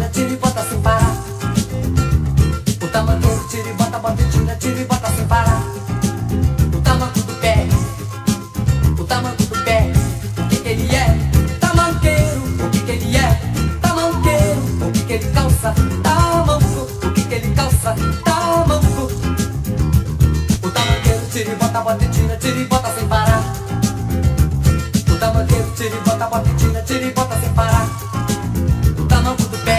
tira e bota sem parar. O tamanqueiro tira e bota, bota e tira e bota sem parar. O tamanco do pé, o tamanco do pé, o que que ele é? Tamanqueiro, o que que ele é? Tamanqueiro, o que que ele calça? Tamanco, o que que ele calça? Tamanco. O tamanqueiro tira e bota e bota sem parar. O tamanqueiro tira e bota e tira e bota sem parar. O tamanco do pé,